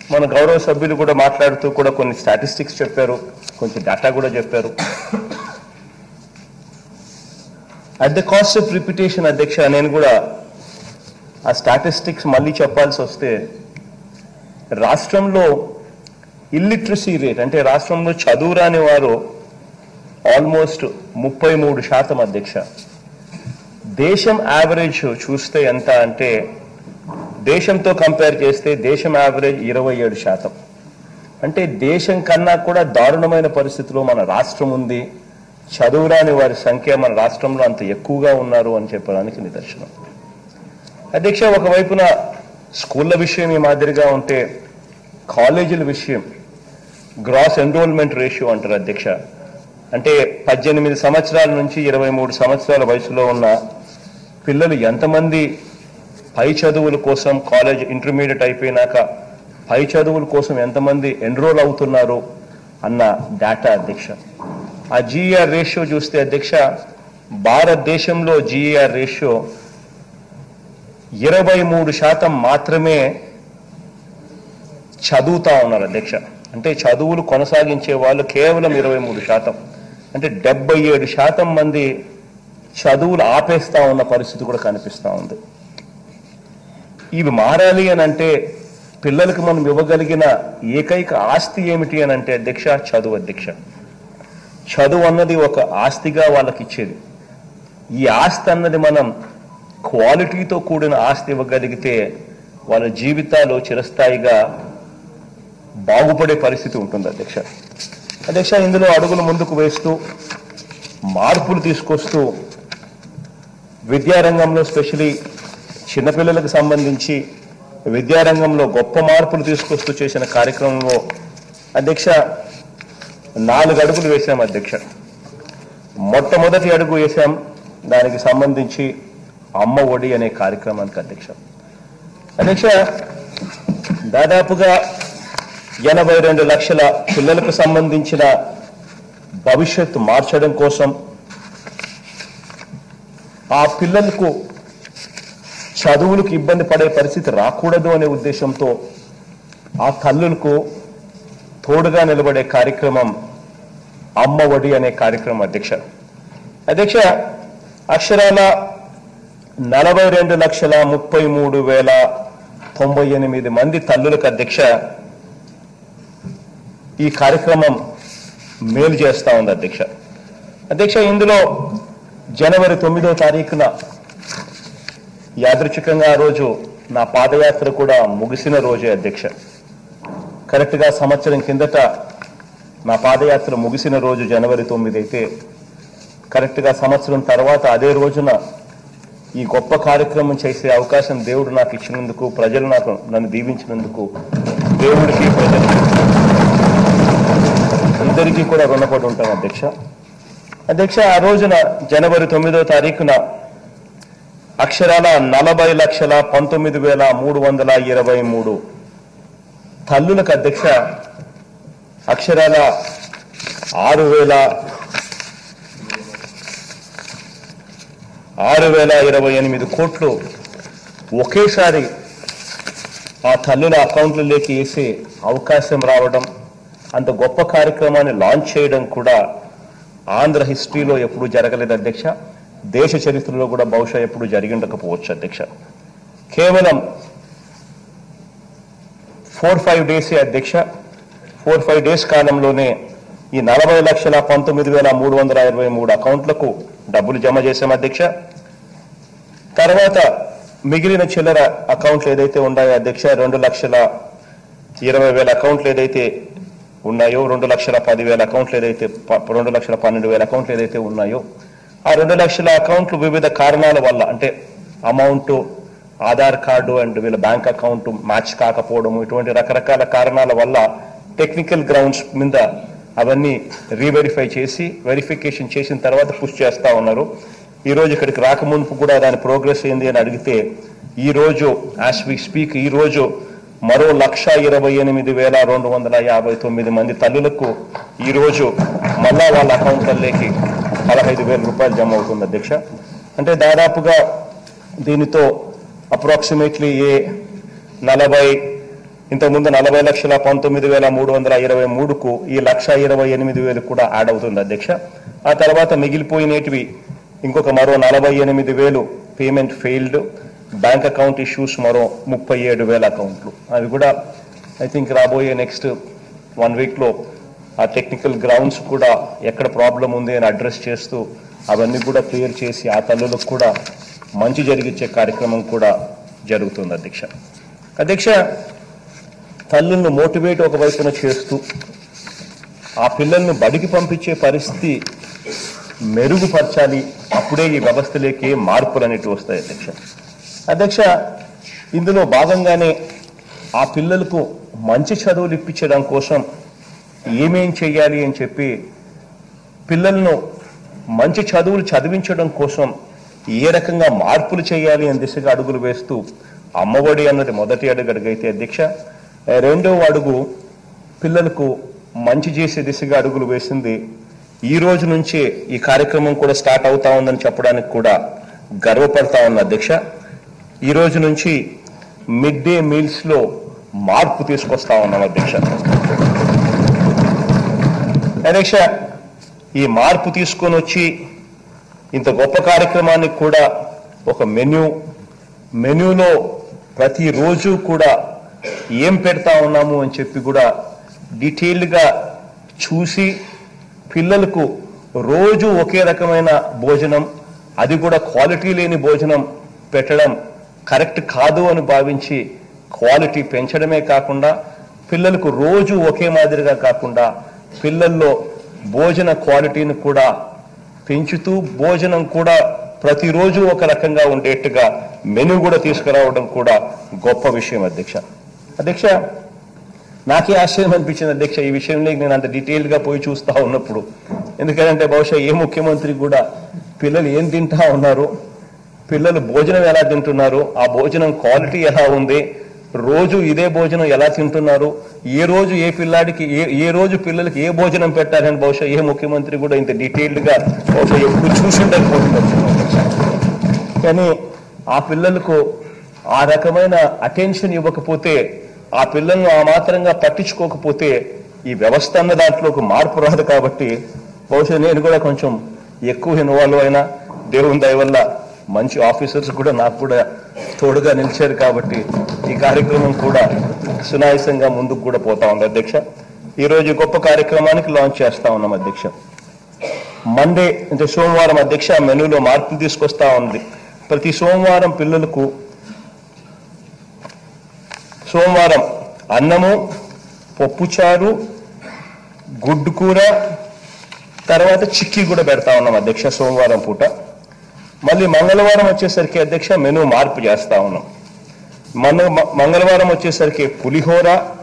మన గౌరవ సభ్యులు కూడా మాట్లాడుతూ కూడా కొన్ని స్టాటిస్టిక్స్ చెప్పారు, కొంచెం డేటా కూడా చెప్పారు. At the cost of repetition అధ్యక్ష, నేను కూడా ఆ స్టాటిస్టిక్స్ మళ్ళీ చెప్పాల్సి వస్తే, రాష్ట్రంలో ఇల్లిటరసీ రేట్ అంటే రాష్ట్రంలో చదువు రాని వారు ఆల్మోస్ట్ 33% అధ్యక్ష. దేశం యావరేజ్ చూస్తే ఎంత అంటే, దేశంతో కంపేర్ చేస్తే దేశం యావరేజ్ 27%. అంటే దేశం కన్నా కూడా దారుణమైన పరిస్థితిలో మన రాష్ట్రం ఉంది. చదువురాని వారి సంఖ్య మన రాష్ట్రంలో అంత ఎక్కువగా ఉన్నారు అని చెప్పడానికి నిదర్శనం. అధ్యక్ష, ఒకవైపున స్కూళ్ళ విషయం ఈ మాదిరిగా ఉంటే, కాలేజీల విషయం గ్రాస్ ఎన్రోల్మెంట్ రేషియో అంటారు అధ్యక్ష. అంటే 18 సంవత్సరాల నుంచి 23 సంవత్సరాల వయసులో ఉన్న పిల్లలు ఎంతమంది పై చదువుల కోసం, కాలేజ్ ఇంటర్మీడియట్ అయిపోయినాక పై చదువుల కోసం ఎంతమంది ఎన్రోల్ అవుతున్నారు అన్న డేటా అధ్యక్ష. ఆ జీఈఆర్ రేషియో చూస్తే అధ్యక్ష, భారతదేశంలో జీఈఆర్ రేషియో 23% మాత్రమే చదువుతా ఉన్నారు అధ్యక్ష. అంటే చదువులు కొనసాగించే వాళ్ళు కేవలం 23%. అంటే 77% మంది చదువులు ఆపేస్తా ఉన్న పరిస్థితి కూడా కనిపిస్తూ ఉంది. ఇవి మారాలి అని అంటే పిల్లలకు మనం ఇవ్వగలిగిన ఏకైక ఆస్తి ఏమిటి అని అంటే అధ్యక్ష, చదువు అధ్యక్ష. చదువు అన్నది ఒక ఆస్తిగా వాళ్ళకి ఇచ్చేది. ఈ ఆస్తి అన్నది మనం క్వాలిటీతో కూడిన ఆస్తి ఇవ్వగలిగితే వాళ్ళ జీవితాలు చిరస్థాయిగా బాగుపడే పరిస్థితి ఉంటుంది అధ్యక్ష. అధ్యక్ష, ఇందులో అడుగులు ముందుకు వేస్తూ మార్పులు తీసుకొస్తూ విద్యారంగంలో స్పెషలీ చిన్నపిల్లలకు సంబంధించి విద్యారంగంలో గొప్ప మార్పులు తీసుకొస్తూ చేసిన కార్యక్రమంలో అధ్యక్ష 4 అడుగులు వేశాం అధ్యక్ష. మొట్టమొదటి అడుగు వేశాం దానికి సంబంధించి అమ్మ ఒడి అనే కార్యక్రమానికి అధ్యక్ష. అధ్యక్ష, దాదాపుగా 82 లక్షల పిల్లలకు సంబంధించిన భవిష్యత్తు మార్చడం కోసం, ఆ పిల్లలకు చదువులకు ఇబ్బంది పడే పరిస్థితి రాకూడదు అనే ఉద్దేశంతో ఆ తల్లులకు తోడుగా నిలబడే కార్యక్రమం అమ్మ ఒడి అనే కార్యక్రమం అధ్యక్ష. అధ్యక్ష, అక్షరాల 42,33,098 మంది తల్లులకు అధ్యక్ష ఈ కార్యక్రమం మేలు చేస్తా ఉంది అధ్యక్ష. అధ్యక్ష, ఇందులో జనవరి 9వ తారీఖున యాదృచ్ఛికంగా ఆ రోజు నా పాదయాత్ర కూడా ముగిసిన రోజే అధ్యక్ష. కరెక్ట్గా సంవత్సరం కిందట నా పాదయాత్ర ముగిసిన రోజు జనవరి 9 అయితే, కరెక్ట్గా సంవత్సరం తర్వాత అదే రోజున ఈ గొప్ప కార్యక్రమం చేసే అవకాశం దేవుడు నాకు ఇచ్చినందుకు, ప్రజలు నన్ను దీవించినందుకు దేవుడికి, ప్రజలకి ఇద్దరికీ కూడా రుణపడి ఉంటాను అధ్యక్ష. అధ్యక్ష, ఆ రోజున జనవరి 9వ తారీఖున అక్షరాల 40,19,323 తల్లులకు అధ్యక్ష అక్షరాల 6,028 కోట్లు ఒకేసారి ఆ తల్లుల అకౌంట్లలోకి వేసే అవకాశం రావడం, అంత గొప్ప కార్యక్రమాన్ని లాంచ్ చేయడం కూడా ఆంధ్ర హిస్టరీలో ఎప్పుడూ జరగలేదు అధ్యక్ష. దేశ చరిత్రలో కూడా బహుశా ఎప్పుడు జరిగి ఉండకపోవచ్చు అధ్యక్ష. కేవలం 4-5 డేసే అధ్యక్ష. 4-5 డేస్ కాలంలోనే ఈ 40,19,323 అకౌంట్లకు డబ్బులు జమ చేశాం అధ్యక్ష. తర్వాత మిగిలిన చిల్లర అకౌంట్లు ఏదైతే ఉన్నాయో అధ్యక్ష, 2,20,000 అకౌంట్లు ఏదైతే ఉన్నాయో, 2,10,000 అకౌంట్లు ఏదైతే, 2,12,000 అకౌంట్లు ఏదైతే ఉన్నాయో, ఆ 2 లక్షల అకౌంట్లు వివిధ కారణాల వల్ల, అంటే అమౌంట్, ఆధార్ కార్డు అండ్ వీళ్ళ బ్యాంక్ అకౌంట్ మ్యాచ్ కాకపోవడం, ఇటువంటి రకరకాల కారణాల వల్ల టెక్నికల్ గ్రౌండ్స్ మీద అవన్నీ రీవెరిఫై చేసి వెరిఫికేషన్ చేసిన తర్వాత పుష్ చేస్తా ఉన్నారు. ఈ రోజు ఇక్కడికి రాకముందు కూడా దాని ప్రోగ్రెస్ ఏంది అని అడిగితే, ఈ రోజు యాజ్ వి స్పీక్ ఈ రోజు మరో 1,28,259 మంది తల్లులకు ఈ రోజు మళ్ళా వాళ్ళ అకౌంట్లలోకి 15,000 రూపాయలు జమ అవుతుంది అధ్యక్ష. అంటే దాదాపుగా దీనితో అప్రాక్సిమేట్లీ 40 ఇంతకుముందు 40,19,323కు ఈ 1,28,000 కూడా యాడ్ అవుతుంది అధ్యక్ష. ఆ తర్వాత మిగిలిపోయినటివి ఇంకొక మరో 48,000 payment failed, bank account issues మరో 37,000 అకౌంట్లు. అవి కూడా ఐ థింక్ రాబోయే నెక్స్ట్ 1 వీక్లో ఆ టెక్నికల్ గ్రౌండ్స్ కూడా ఎక్కడ ప్రాబ్లం ఉంది అని అడ్రస్ చేస్తూ అవన్నీ కూడా క్లియర్ చేసి ఆ తల్లులకు కూడా మంచి జరిగించే కార్యక్రమం కూడా జరుగుతుంది అధ్యక్ష. అధ్యక్ష, తల్లులను మోటివేట్ ఒకవైపున చేస్తూ ఆ పిల్లల్ని బడికి పంపించే పరిస్థితి మెరుగుపరచాలి. అప్పుడే ఈ వ్యవస్థలోకి మార్పులు అనేవి వస్తాయి అధ్యక్ష. అధ్యక్ష, ఇందులో భాగంగానే ఆ పిల్లలకు మంచి చదువులు ఇప్పించడం కోసం ఏమేం చేయాలి అని చెప్పి పిల్లలను మంచి చదువులు చదివించడం కోసం ఏ రకంగా మార్పులు చేయాలి అని దిశగా అడుగులు వేస్తూ అమ్మఒడి అన్నది మొదటి అడుగైతే అధ్యక్ష, రెండవ అడుగు పిల్లలకు మంచి చేసే దిశగా అడుగులు వేసింది. ఈ రోజు నుంచే ఈ కార్యక్రమం కూడా స్టార్ట్ అవుతా ఉందని చెప్పడానికి కూడా గర్వపడతా ఉన్న అధ్యక్ష. ఈ రోజు నుంచి మిడ్ డే మీల్స్ లో మార్పు తీసుకొస్తా ఉన్నాం అధ్యక్ష. అధ్యక్ష, ఈ మార్పు తీసుకొని వచ్చి ఇంత గొప్ప కార్యక్రమానికి కూడా ఒక మెన్యూలో ప్రతిరోజు కూడా ఏం పెడతా ఉన్నాము అని చెప్పి కూడా డీటెయిల్డ్గా చూసి పిల్లలకు రోజు ఒకే రకమైన భోజనం, అది కూడా క్వాలిటీ లేని భోజనం పెట్టడం కరెక్ట్ కాదు అని భావించి క్వాలిటీ పెంచడమే కాకుండా పిల్లలకు రోజు ఒకే మాదిరిగా కాకుండా పిల్లల్లో భోజన క్వాలిటీని కూడా పెంచుతూ భోజనం కూడా ప్రతిరోజు ఒక రకంగా ఉండేట్టుగా మెనూ కూడా తీసుకురావడం కూడా గొప్ప విషయం అధ్యక్ష. అధ్యక్ష, నాకే ఆశ్చర్యం అనిపించింది అధ్యక్ష ఈ విషయంలో నేను అంత డీటెయిల్గా పోయి చూస్తూ ఉన్నప్పుడు. ఎందుకంటే బహుశా ఏ ముఖ్యమంత్రి కూడా పిల్లలు ఏం తింటా ఉన్నారు, పిల్లలు భోజనం ఎలా తింటున్నారు, ఆ భోజనం క్వాలిటీ ఎలా ఉంది, రోజు ఇదే భోజనం ఎలా తింటున్నారు, ఏ రోజు ఏ పిల్లాడికి ఏ రోజు పిల్లలకి ఏ భోజనం పెట్టాలని బహుశా ఏ ముఖ్యమంత్రి కూడా ఇంత డీటెయిల్డ్గా బహుశా ఎప్పుడు చూసిండకపోతుంది. కానీ ఆ పిల్లలకు ఆ రకమైన అటెన్షన్ ఇవ్వకపోతే, ఆ పిల్లలను ఆ మాత్రంగా పట్టించుకోకపోతే ఈ వ్యవస్థ అన్న దాంట్లోకి మార్పు రాదు. కాబట్టి బహుశా నేను కూడా కొంచెం ఎక్కువ ఇన్వాల్వ్ అయినా దేవుని దయ వల్ల మంచి ఆఫీసర్స్ కూడా నాకు కూడా తోడుగా నిలిచారు. కాబట్టి ఈ కార్యక్రమం కూడా సునాయాసంగా ముందుకు కూడా పోతా ఉంది అధ్యక్ష. ఈరోజు గొప్ప కార్యక్రమానికి లాంచ్ చేస్తా ఉన్నాం అధ్యక్ష. మండే అంటే సోమవారం అధ్యక్ష మెనూలో మార్పులు తీసుకొస్తా ఉంది. ప్రతి సోమవారం పిల్లలకు సోమవారం అన్నము, పప్పుచారు, గుడ్డు కూర, తర్వాత చిక్కీ కూడా పెడతా ఉన్నాం అధ్యక్ష సోమవారం పూట. మళ్ళీ మంగళవారం వచ్చేసరికి అధ్యక్ష మెనూ మార్పు చేస్తా ఉన్నాం. మంగళవారం వచ్చేసరికి పులిహోర,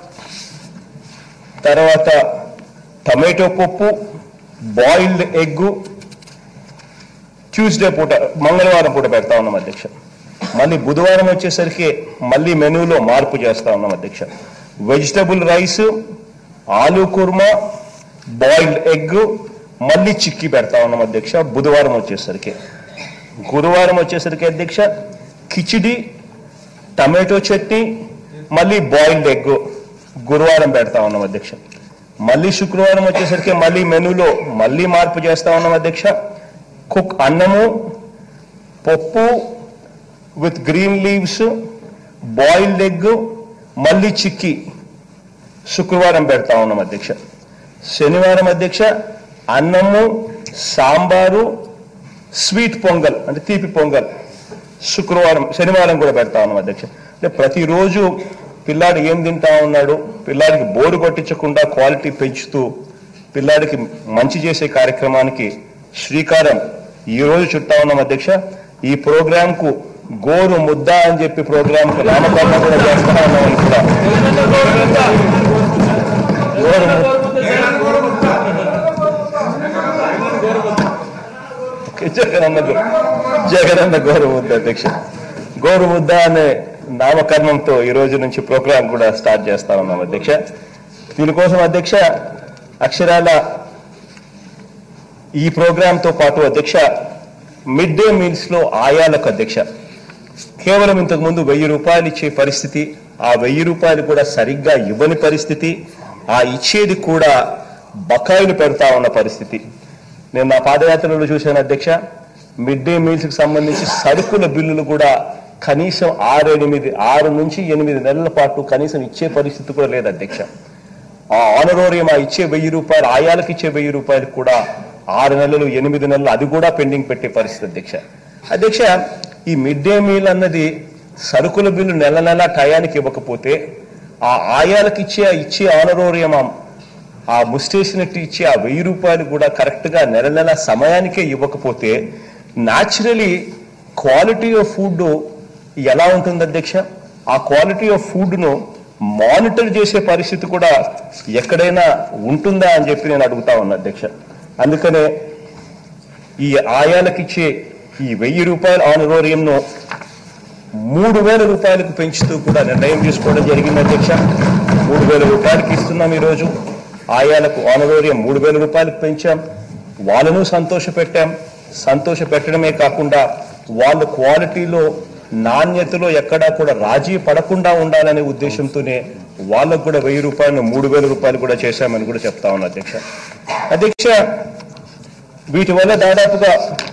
తర్వాత టమాటో పప్పు, బాయిల్డ్ ఎగ్గు ట్యూస్డే పూట మంగళవారం పూట పెడతా ఉన్నాం అధ్యక్ష. మళ్ళీ బుధవారం వచ్చేసరికి మళ్ళీ మెనూలో మార్పు చేస్తా ఉన్నాం అధ్యక్ష. Vegetable rice, aloo kurma, boiled egg, మళ్ళీ చిక్కీ పెడతా ఉన్నాం అధ్యక్ష బుధవారం వచ్చేసరికి. గురువారం వచ్చేసరికి అధ్యక్ష కిచిడి, టమాటో చట్నీ, మళ్ళీ బాయిల్డ్ ఎగ్ గురువారం పెడతా ఉన్నాం అధ్యక్ష. మళ్ళీ శుక్రవారం వచ్చేసరికి మళ్ళీ మెనూలో మళ్ళీ మార్పు చేస్తా ఉన్నాం అధ్యక్ష. కుక్ అన్నము, పప్పు with green leaves, boiled egg, మళ్ళీ చిక్కీ శుక్రవారం పెడతా ఉన్నాం అధ్యక్ష. శనివారం అధ్యక్ష అన్నము, సాంబారు, స్వీట్ పొంగల్ అంటే తీపి పొంగల్ శనివారం కూడా పెడతా ఉన్నాం అధ్యక్ష. అంటే ప్రతిరోజు పిల్లాడు ఏం తింటా ఉన్నాడు, పిల్లాడికి బోరు కొట్టించకుండా క్వాలిటీ పెంచుతూ పిల్లాడికి మంచి చేసే కార్యక్రమానికి శ్రీకారం ఈ రోజు చుట్టా ఉన్నాం అధ్యక్ష. ఈ ప్రోగ్రాంకు గోరు ముద్ద అని చెప్పి ప్రోగ్రాంకు నామకరణం కూడా చేస్తా ఉన్నామని కూడా జగనన్న గోరు ముద్ద అధ్యక్ష. గోరు ముద్ద అనే నామకరణంతో ఈ రోజు నుంచి ప్రోగ్రాం కూడా స్టార్ట్ చేస్తా ఉన్నాం అధ్యక్ష. దీనికోసం అధ్యక్ష అక్షరాల ఈ ప్రోగ్రాంతో పాటు అధ్యక్ష మిడ్ డే మీల్స్ లో ఆయాలకు అధ్యక్ష కేవలం ఇంతకుముందు 1000 రూపాయలు ఇచ్చే పరిస్థితి, ఆ 1000 రూపాయలు కూడా సరిగ్గా ఇవ్వని పరిస్థితి, ఆ ఇచ్చేది కూడా బకాయిలు పెడతా ఉన్న పరిస్థితి. నేను నా పాదయాత్రలో చూశాను అధ్యక్ష, మిడ్ డే మీల్స్కి సంబంధించి సరుకుల బిల్లులు కూడా కనీసం 6 నుంచి 8 నెలల పాటు కనీసం ఇచ్చే పరిస్థితి కూడా లేదు అధ్యక్ష. ఆ ఆనరోరియం, ఆ ఇచ్చే 1000 రూపాయలు, ఆయాలకు ఇచ్చే 1000 రూపాయలు కూడా 6 నెలలు 8 నెలలు అది కూడా పెండింగ్ పెట్టే పరిస్థితి అధ్యక్ష. అధ్యక్ష, ఈ మిడ్ డే మీల్ అన్నది సరుకుల బిల్లు నెల నెల టయానికి ఇవ్వకపోతే, ఆ ఆయాలకు ఇచ్చే ఆనరోరియం, ఆ ముస్టేషనట్టు ఇచ్చే ఆ 1000 రూపాయలు కూడా కరెక్ట్గా నెల నెల సమయానికే ఇవ్వకపోతే న్యాచురలీ క్వాలిటీ ఆఫ్ ఫుడ్ ఎలా ఉంటుంది అధ్యక్ష? ఆ క్వాలిటీ ఆఫ్ ఫుడ్ను మానిటర్ చేసే పరిస్థితి కూడా ఎక్కడైనా ఉంటుందా అని చెప్పి నేను అడుగుతా ఉన్నా అధ్యక్ష. అందుకనే ఈ ఆయాలకిచ్చే ఈ 1000 రూపాయల ఆనరోరియంను 3000 రూపాయలకు పెంచుతూ కూడా నిర్ణయం తీసుకోవడం జరిగింది అధ్యక్ష. 3000 రూపాయలకి ఇస్తున్నాం ఈరోజు. ఆయాలకు ఆనరోరియం 3000 రూపాయలకు పెంచాం. వాళ్ళను సంతోష పెట్టడమే కాకుండా వాళ్ళ క్వాలిటీలో, నాణ్యతలో ఎక్కడా కూడా రాజీ పడకుండా ఉండాలనే ఉద్దేశంతోనే వాళ్ళకు కూడా 1000 రూపాయలు 3000 రూపాయలు కూడా చేశామని కూడా చెప్తా ఉన్నా అధ్యక్ష. అధ్యక్ష, వీటి వల్ల దాదాపుగా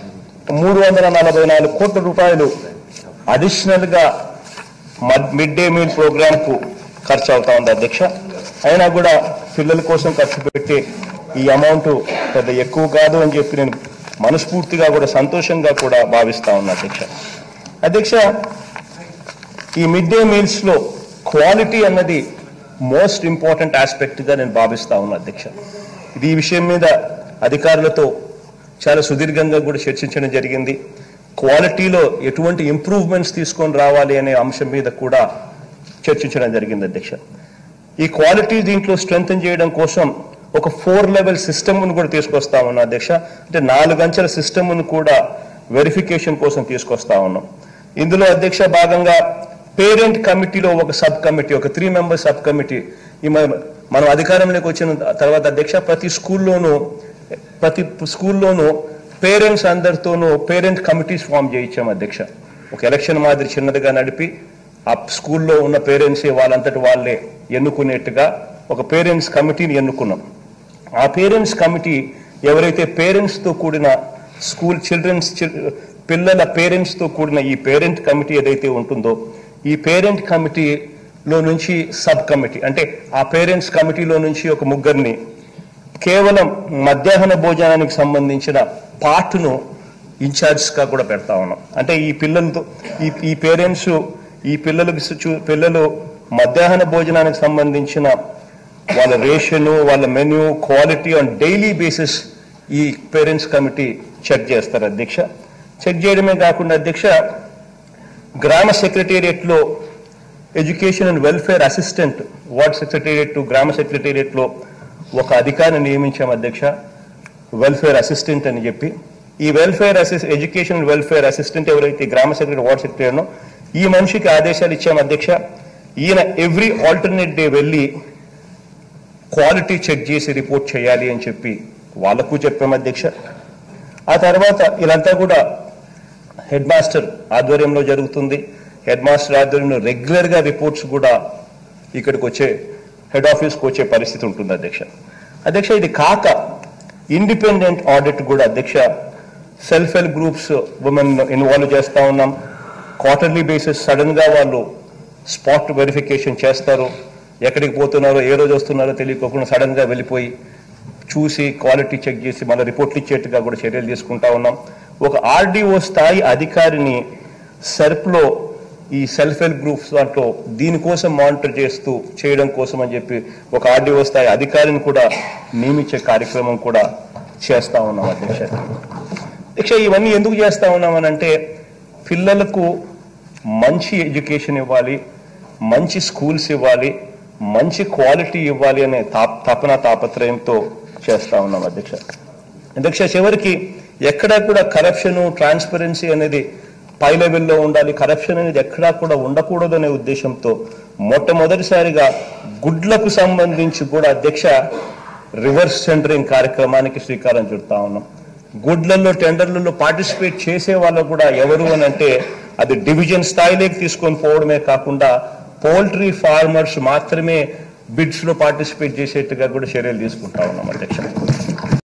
344 కోట్ల రూపాయలు అడిషనల్ గా మిడ్ డే మీల్ ప్రోగ్రామ్ కు ఖర్చు అవుతా ఉంది అధ్యక్ష. అయినా కూడా పిల్లల కోసం ఖర్చు పెట్టే ఈ అమౌంట్ పెద్ద ఎక్కువ కాదు అని చెప్పి నేను మనస్ఫూర్తిగా కూడా సంతోషంగా కూడా భావిస్తా ఉన్నా అధ్యక్ష. అధ్యక్ష, ఈ మిడ్ డే మీల్స్ లో క్వాలిటీ అన్నది మోస్ట్ ఇంపార్టెంట్ ఆస్పెక్ట్ గా నేను భావిస్తా ఉన్నా అధ్యక్ష. ఇది ఈ విషయం మీద అధికారులతో చాలా సుదీర్ఘంగా కూడా చర్చించడం జరిగింది. క్వాలిటీలో ఎటువంటి ఇంప్రూవ్మెంట్స్ తీసుకొని రావాలి అనే అంశం మీద కూడా చర్చించడం జరిగింది అధ్యక్ష. ఈ క్వాలిటీ దీంట్లో స్ట్రెంగ్తన్ చేయడం కోసం ఒక 4 లెవెల్ సిస్టమ్ను కూడా తీసుకొస్తా ఉన్నాం అధ్యక్ష. అంటే 4 అంచెల సిస్టమ్ను కూడా వెరిఫికేషన్ కోసం తీసుకొస్తా ఉన్నాం. ఇందులో అధ్యక్ష భాగంగా పేరెంట్ కమిటీలో ఒక సబ్ కమిటీ, ఒక 3 మెంబర్ సబ్ కమిటీ మనం అధికారంలోకి వచ్చిన తర్వాత అధ్యక్ష ప్రతి స్కూల్లోనూ పేరెంట్స్ అందరితోనూ పేరెంట్ కమిటీస్ ఫామ్ చేయించాం అధ్యక్ష. ఒక ఎలక్షన్ మాదిరి చిన్నదిగా నడిపి ఆ స్కూల్లో ఉన్న పేరెంట్సే వాళ్ళంతటి వాళ్ళే ఎన్నుకునేట్టుగా ఒక పేరెంట్స్ కమిటీని ఎన్నుకున్నాం. ఆ పేరెంట్స్ కమిటీ ఎవరైతే పేరెంట్స్తో కూడిన పిల్లల పేరెంట్స్తో కూడిన ఈ పేరెంట్ కమిటీ ఏదైతే ఉంటుందో, ఈ పేరెంట్ కమిటీలో నుంచి సబ్ కమిటీ, అంటే ఆ పేరెంట్స్ కమిటీలో నుంచి ఒక 3 కేవలం మధ్యాహ్న భోజనానికి సంబంధించిన పార్ట్ను ఇన్ఛార్జ్గా కూడా పెడతా ఉన్నాం. అంటే ఈ పిల్లలతో ఈ పిల్లలు మధ్యాహ్న భోజనానికి సంబంధించిన వాళ్ళ రేషను, వాళ్ళ menu, quality on daily basis ఈ పేరెంట్స్ కమిటీ చెక్ చేస్తారు అధ్యక్ష. చెక్ చేయడమే కాకుండా అధ్యక్ష, గ్రామ సెక్రటేరియట్లో education and welfare assistant, ward secretariat గ్రామ సెక్రటేరియట్లో ఒక అధికారిని నియమించాం అధ్యక్ష, వెల్ఫేర్ అసిస్టెంట్ అని చెప్పి. ఈ ఎడ్యుకేషన్ అండ్ వెల్ఫేర్ అసిస్టెంట్ ఎవరైతే గ్రామ సెక్రటరీ, వార్డ్ సెక్రటరీనో ఈ మనిషికి ఆదేశాలు ఇచ్చాం అధ్యక్ష. ఈయన ఎవ్రీ ఆల్టర్నేట్ డే వెళ్ళి క్వాలిటీ చెక్ చేసి రిపోర్ట్ చేయాలి అని చెప్పి వాళ్ళకు చెప్పాం అధ్యక్ష. ఆ తర్వాత ఇదంతా కూడా హెడ్ మాస్టర్ ఆధ్వర్యంలో జరుగుతుంది. హెడ్ మాస్టర్ ఆధ్వర్యంలో రెగ్యులర్గా రిపోర్ట్స్ కూడా ఇక్కడికి వచ్చే హెడ్ ఆఫీస్కి వచ్చే పరిస్థితి ఉంటుంది అధ్యక్ష. ఇది కాక ఇండిపెండెంట్ ఆడిట్ కూడా అధ్యక్ష, self help groups women involve చేస్తూ ఉన్నాం. క్వార్టర్లీ బేసిస్ సడన్గా వాళ్ళు స్పాట్ వెరిఫికేషన్ చేస్తారు. ఎక్కడికి పోతున్నారో, ఏ రోజు వస్తున్నారో తెలియకోకుండా సడన్గా వెళ్ళిపోయి చూసి క్వాలిటీ చెక్ చేసి మళ్ళీ రిపోర్ట్లు ఇచ్చేట్టుగా కూడా చర్యలు తీసుకుంటా ఉన్నాం. ఒక ఆర్డీఓ స్థాయి అధికారిని సెర్ప్లో ఈ సెల్ఫ్ హెల్ప్ గ్రూప్స్ దాంట్లో దీనికోసం మానిటర్ చేయడం కోసం అని చెప్పి ఒక ఆర్డీఓ స్థాయి అధికారిని కూడా నియమించే కార్యక్రమం కూడా చేస్తా ఉన్నాం అధ్యక్ష. ఇవన్నీ ఎందుకు చేస్తా ఉన్నామనంటే పిల్లలకు మంచి ఎడ్యుకేషన్ ఇవ్వాలి, మంచి స్కూల్స్ ఇవ్వాలి, మంచి క్వాలిటీ ఇవ్వాలి అనే తాపత్రయంతో చేస్తా ఉన్నాం అధ్యక్ష. చివరికి ఎక్కడా కూడా కరప్షన్, ట్రాన్స్పరెన్సీ అనేది పై లెవెల్లో ఉండాలి, కరప్షన్ అనేది ఎక్కడా కూడా ఉండకూడదు అనే ఉద్దేశంతో మొట్టమొదటిసారిగా గుడ్లకు సంబంధించి కూడా అధ్యక్ష రివర్స్ టెండరింగ్ కార్యక్రమానికి శ్రీకారం చుడతా ఉన్నాం. గుడ్లలో టెండర్లలో పార్టిసిపేట్ చేసే వాళ్ళు కూడా ఎవరు అని అంటే అది డివిజన్ స్థాయిలోకి తీసుకొని పోవడమే కాకుండా పౌల్ట్రీ ఫార్మర్స్ మాత్రమే బిడ్స్ లో పార్టిసిపేట్ చేసేట్టుగా కూడా చర్యలు తీసుకుంటా ఉన్నాం అధ్యక్ష.